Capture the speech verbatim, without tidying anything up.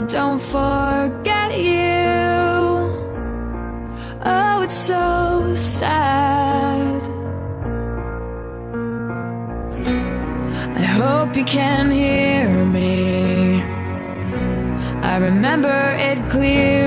don't forget you. Oh, it's so sad. I hope you can hear me. I remember it clearly.